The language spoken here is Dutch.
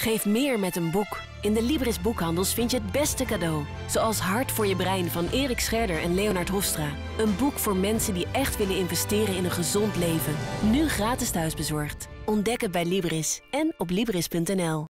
Geef meer met een boek. In de Libris boekhandels vind je het beste cadeau. Zoals Hart voor je brein van Erik Scherder en Leonard Hofstra. Een boek voor mensen die echt willen investeren in een gezond leven. Nu gratis thuisbezorgd. Ontdek het bij Libris en op Libris.nl.